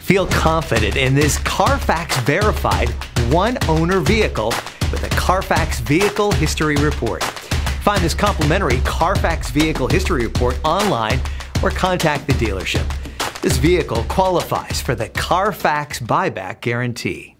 Feel confident in this CARFAX verified one-owner vehicle with a CARFAX Vehicle History Report. Find this complimentary CARFAX Vehicle History Report online or contact the dealership. This vehicle qualifies for the CARFAX buyback guarantee.